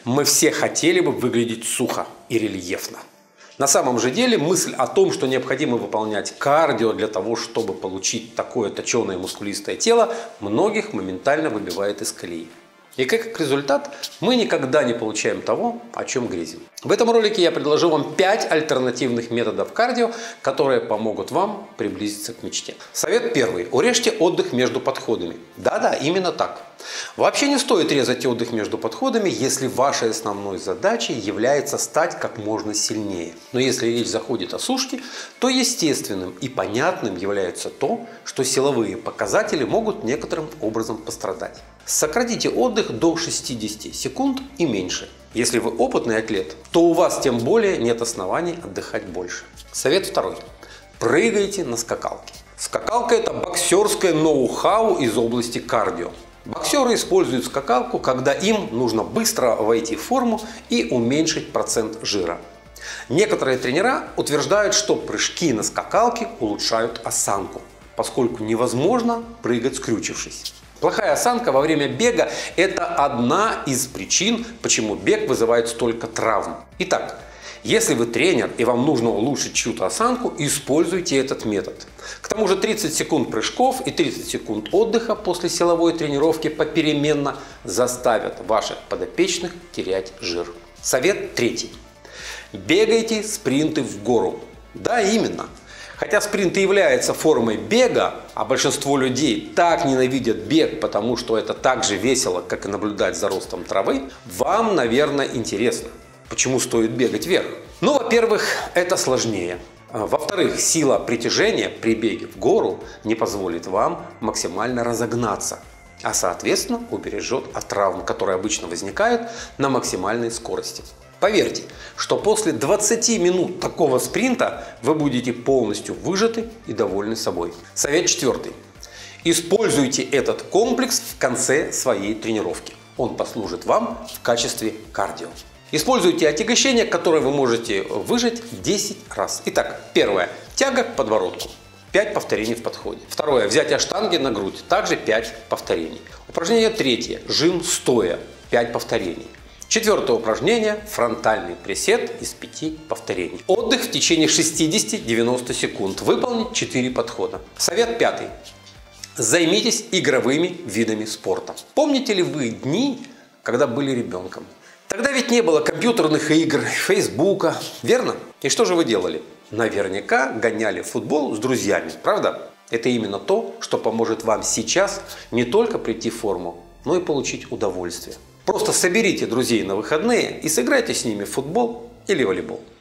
Мы все хотели бы выглядеть сухо и рельефно. На самом же деле мысль о том, что необходимо выполнять кардио для того, чтобы получить такое точеное мускулистое тело, многих моментально выбивает из колеи. И как результат мы никогда не получаем того, о чем грезим. В этом ролике я предложу вам 5 альтернативных методов кардио, которые помогут вам приблизиться к мечте. Совет первый. Урежьте отдых между подходами. Да-да, именно так. Вообще не стоит резать отдых между подходами, если вашей основной задачей является стать как можно сильнее. Но если речь заходит о сушке, то естественным и понятным является то, что силовые показатели могут некоторым образом пострадать. Сократите отдых до 60 секунд и меньше. Если вы опытный атлет, то у вас тем более нет оснований отдыхать больше. Совет второй. Прыгайте на скакалке. Скакалка – это боксерское ноу-хау из области кардио. Боксеры используют скакалку, когда им нужно быстро войти в форму и уменьшить процент жира. Некоторые тренера утверждают, что прыжки на скакалке улучшают осанку, поскольку невозможно прыгать скрючившись. Плохая осанка во время бега – это одна из причин, почему бег вызывает столько травм. Итак, если вы тренер и вам нужно улучшить чью-то осанку, используйте этот метод. К тому же 30 секунд прыжков и 30 секунд отдыха после силовой тренировки попеременно заставят ваших подопечных терять жир. Совет третий. Бегайте спринты в гору. Да, именно. Хотя спринт и является формой бега, а большинство людей так ненавидят бег, потому что это так же весело, как и наблюдать за ростом травы, вам, наверное, интересно, почему стоит бегать вверх. Ну, во-первых, это сложнее. Во-вторых, сила притяжения при беге в гору не позволит вам максимально разогнаться, а соответственно убережет от травм, которые обычно возникают на максимальной скорости. Поверьте, что после 20 минут такого спринта вы будете полностью выжаты и довольны собой. Совет четвертый. Используйте этот комплекс в конце своей тренировки. Он послужит вам в качестве кардио. Используйте отягощение, которое вы можете выжать 10 раз. Итак, первое. Тяга к подбородку. 5 повторений в подходе. Второе. Взятие штанги на грудь. Также 5 повторений. Упражнение третье. Жим стоя. 5 повторений. Четвертое упражнение – фронтальный присед из 5 повторений. Отдых в течение 60-90 секунд. Выполнить 4 подхода. Совет пятый. Займитесь игровыми видами спорта. Помните ли вы дни, когда были ребенком? Тогда ведь не было компьютерных игр, фейсбука, верно? И что же вы делали? Наверняка гоняли в футбол с друзьями, правда? Это именно то, что поможет вам сейчас не только прийти в форму, но и получить удовольствие. Просто соберите друзей на выходные и сыграйте с ними в футбол или волейбол.